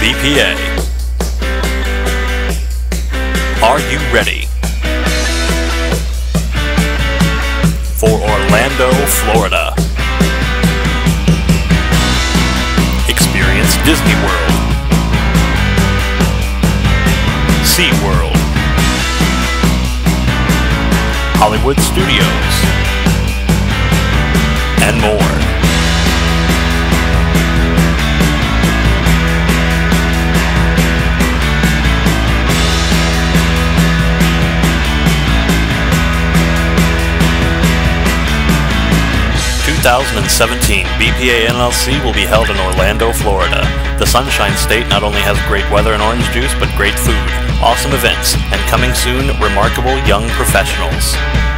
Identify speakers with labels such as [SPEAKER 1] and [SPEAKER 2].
[SPEAKER 1] BPA. Are you ready for Orlando, Florida? Experience Disney World, SeaWorld, Hollywood Studios, and more. The 2017 BPA NLC will be held in Orlando, Florida. The Sunshine State not only has great weather and orange juice, but great food, awesome events, and coming soon, remarkable young professionals.